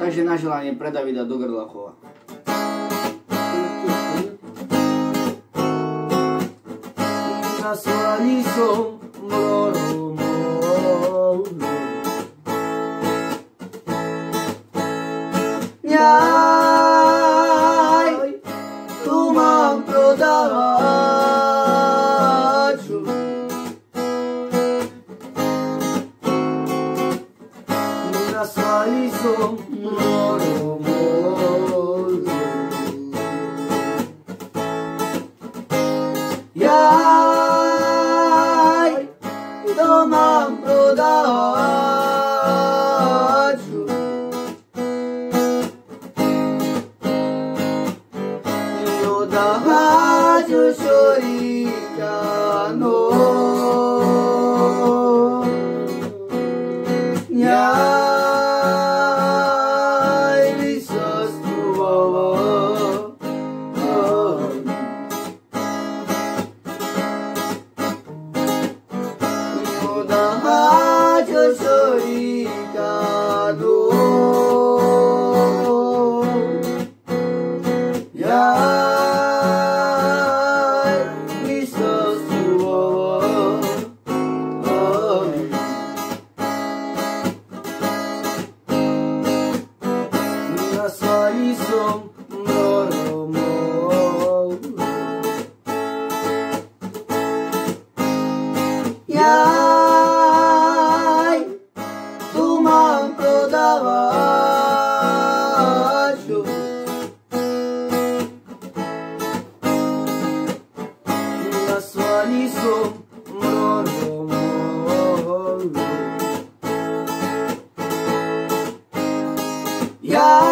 Takže na želanie pre Davida do Grlachova. Nasłali są mroru Niaj, tu mam prodawać Nasłali są mroru Jaj, to mam prodawać I oddawać Siorikano Jaj, wysostwowo Hajo Sorikado Yai Misosuo Nasali som Moromo Jaj, tu mam prodawać Nasłali są mrożą Ja